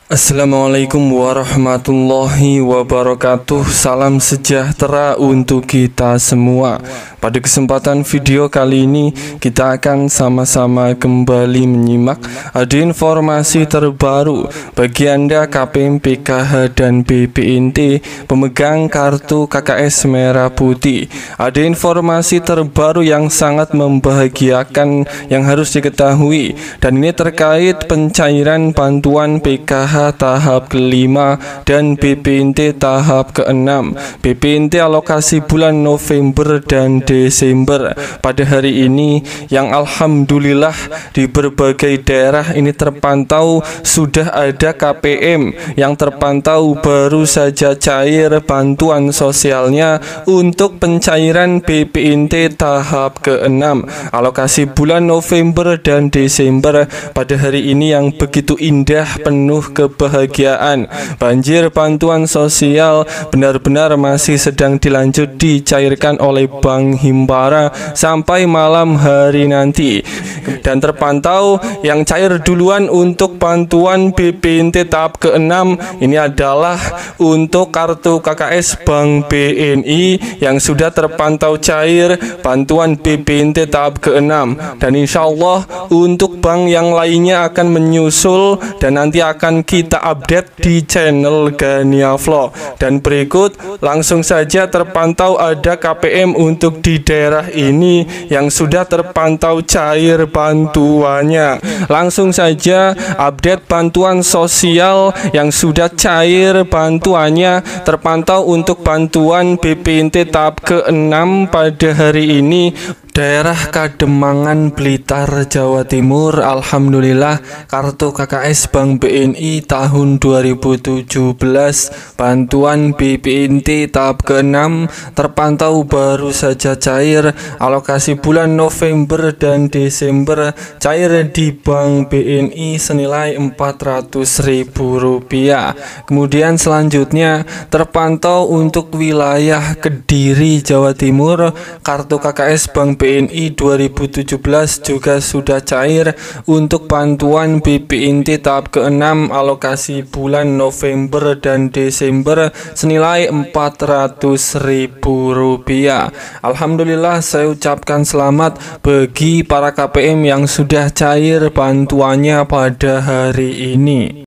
Assalamualaikum warahmatullahi wabarakatuh. Salam sejahtera untuk kita semua. Pada kesempatan video kali ini kita akan sama-sama kembali menyimak ada informasi terbaru bagi Anda KPM, PKH dan BPNT pemegang kartu KKS Merah Putih. Ada informasi terbaru yang sangat membahagiakan yang harus diketahui, dan ini terkait pencairan bantuan PKH tahap kelima dan BPNT tahap keenam. BPNT alokasi bulan November dan Desember pada hari ini, yang alhamdulillah di berbagai daerah ini terpantau sudah ada KPM yang terpantau baru saja cair bantuan sosialnya untuk pencairan BPNT tahap keenam alokasi bulan November dan Desember pada hari ini yang begitu indah, penuh kebahagiaan. Banjir bantuan sosial benar-benar masih sedang dilanjut dicairkan oleh Bank Himbara sampai malam hari nanti, dan terpantau yang cair duluan untuk bantuan BPNT tahap ke-6 ini adalah untuk kartu KKS Bank BNI yang sudah terpantau cair bantuan BPNT tahap ke-6, dan insya Allah untuk bank yang lainnya akan menyusul dan nanti akan kita update di channel Gania Vlog. Dan berikut langsung saja terpantau ada KPM untuk di daerah ini yang sudah terpantau cair bantuannya. Langsung saja update bantuan sosial yang sudah cair bantuannya. Terpantau untuk bantuan BPNT tahap ke-6 pada hari ini daerah Kademangan, Blitar, Jawa Timur. Alhamdulillah kartu KKS Bank BNI tahun 2017 bantuan BPNT tahap ke-6 terpantau baru saja cair alokasi bulan November dan Desember cair di Bank BNI senilai Rp400.000. Kemudian selanjutnya terpantau untuk wilayah Kediri, Jawa Timur, kartu KKS Bank BNI 2017 juga sudah cair untuk bantuan BPNT tahap ke-6 alokasi bulan November dan Desember senilai Rp400.000. Alhamdulillah, saya ucapkan selamat bagi para KPM yang sudah cair bantuannya pada hari ini.